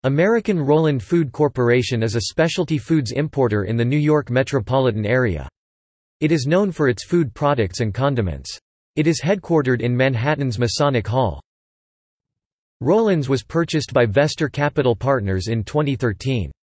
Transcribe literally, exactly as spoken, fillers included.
American Roland Foods Corporation is a specialty foods importer in the New York metropolitan area. It is known for its food products and condiments. It is headquartered in Manhattan's Masonic Hall. Roland's was purchased by Vestor Capital Partners in twenty thirteen.